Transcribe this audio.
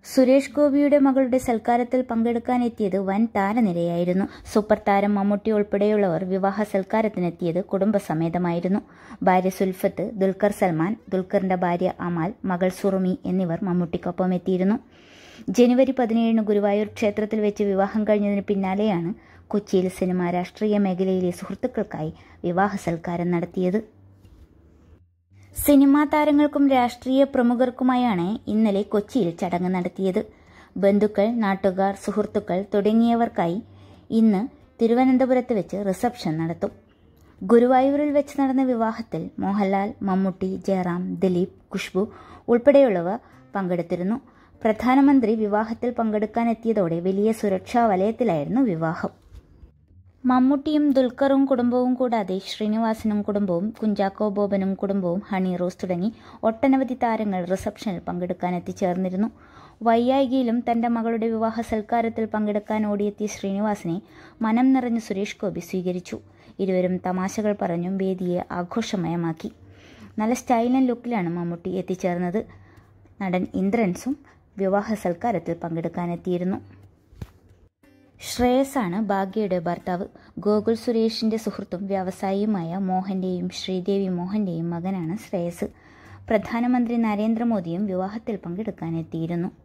സുരേഷ് ഗോപിയുടെ മകളുടെ സൽക്കാരത്തിൽ പങ്കെടുക്കാനെത്തിയത് വൻ താരനിരയായിരുന്നു. സൂപ്പർ താരം മമ്മൂട്ടി ഉൾപ്പെടെയുള്ളവർ വിവാഹ സൽക്കാരത്തിനെത്തിയത് കുടുംബസമേതമായിരുന്നു. ഭാര്യ സുൽഫത്ത്, ദുൽഖർ സൽമാൻ, ദുൽഖറിന്റെ ഭാര്യ അമാൽ, മകൾ സുറുമി എന്നിവർ മമ്മൂട്ടിക്കൊപ്പം എത്തിയിരുന്നു. ജനുവരി 17 ഗുരുവായൂർ ക്ഷേത്രത്തിൽ വെച്ച് വിവാഹം കഴിഞ്ഞതിന് പിന്നാലെയാണ് കൊച്ചിയിൽ സിനിമ രാഷ്ട്രീയ മേഖലയിലെ സുഹൃത്തുക്കൾക്കായി വിവാഹ സൽക്കാരം നടത്തിയത്. സിനിമാ താരങ്ങൾക്കും രാഷ്ട്രീയ പ്രമുഖർക്കുമായാണ് ഇന്നലെ കൊച്ചിയിൽ ചടങ്ങ് നടത്തിയത്. ബന്ധുക്കൾ, നാട്ടുകാർ, സുഹൃത്തുക്കൾ തുടങ്ങിയവർക്കായി ഇന്ന് തിരുവനന്തപുരത്ത് വെച്ച് റിസപ്ഷൻ നടത്തും. ഗുരുവായൂരിൽ വെച്ച് നടന്ന വിവാഹത്തിൽ മോഹൻലാൽ, മമ്മൂട്ടി, ജയറാം, ദിലീപ്, ഖുഷ്ബു ഉൾപ്പെടെയുള്ളവർ പങ്കെടുത്തിരുന്നു. പ്രധാനമന്ത്രി വിവാഹത്തിൽ പങ്കെടുക്കാനെത്തിയതോടെ വലിയ സുരക്ഷാ വലയത്തിലായിരുന്നു വിവാഹം. മമ്മൂട്ടിയും ദുൽഖറും കുടുംബവും കൂടാതെ ശ്രീനിവാസനും കുടുംബവും, കുഞ്ചാക്കോ ബോബനും കുടുംബവും, ഹണി റോസ് തുടങ്ങി ഒട്ടനവധി താരങ്ങൾ റിസപ്ഷനിൽ പങ്കെടുക്കാൻ എത്തിച്ചേർന്നിരുന്നു. വൈയായികയിലും തന്റെ മകളുടെ വിവാഹ സൽക്കാരത്തിൽ പങ്കെടുക്കാൻ ഓടിയെത്തിയ ശ്രീനിവാസനെ മനം നിറഞ്ഞ് സുരേഷ് ഗോപി സ്വീകരിച്ചു. ഇരുവരും തമാശകൾ പറഞ്ഞും വേദിയെ ആഘോഷമയമാക്കി. നല്ല സ്റ്റൈലൻ ലുക്കിലാണ് മമ്മൂട്ടി എത്തിച്ചേർന്നത്. നടൻ ഇന്ദ്രൻസും വിവാഹ സൽക്കാരത്തിൽ പങ്കെടുക്കാനെത്തിയിരുന്നു. ശ്രേയസാണ് ഭാഗ്യയുടെ ഭർത്താവ്. ഗോകുൽ സുരേഷിന്റെ സുഹൃത്തും വ്യവസായിയുമായ മോഹന്റെയും ശ്രീദേവി മോഹന്റെയും മകനാണ് ശ്രേയസ്. പ്രധാനമന്ത്രി നരേന്ദ്രമോദിയും വിവാഹത്തിൽ പങ്കെടുക്കാനെത്തിയിരുന്നു.